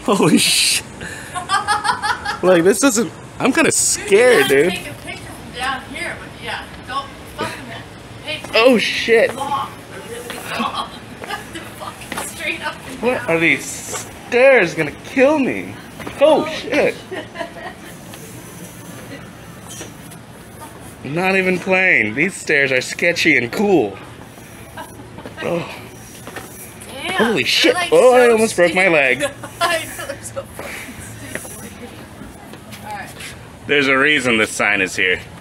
Holy shit. Like, this doesn't... I'm kind of scared, dude. Take a picture from down here, but yeah, don't fuck with it. Hey, Oh shit. long. They're really long. They're fucking straight up and What down. are these stairs gonna kill me? Oh shit. Not even playing. These stairs are sketchy and cool. Oh. Damn, Holy they're shit. like Oh, I so almost broke my steep. leg. I know, they're so fucking steep. Alright. There's a reason this sign is here.